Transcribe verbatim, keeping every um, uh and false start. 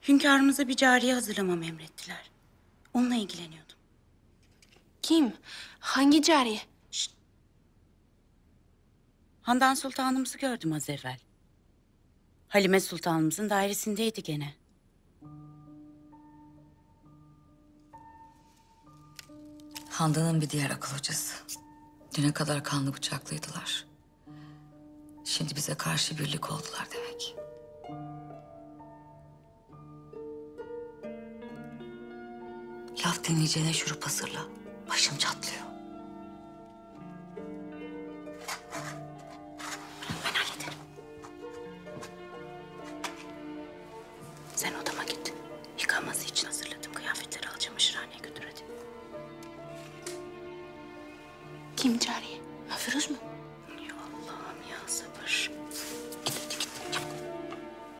Hünkârımıza bir cariye hazırlamamı emrettiler. Onunla ilgileniyordum. Kim? Hangi cariye? Şşt. Handan Sultanımızı gördüm az evvel. Halime Sultanımızın dairesindeydi gene. Handan'ın bir diğer akıl hocası. Düne kadar kanlı bıçaklıydılar. Şimdi bize karşı birlik oldular demek. Laf dinleyeceğine şurup hazırla. Başım çatlıyor. Ben hallederim. Sen odama git. Yıkanması için hazırladım. Kıyafetleri al, çamaşırhaneye götür hadi. Kim cariye? Ha, Firuz mu?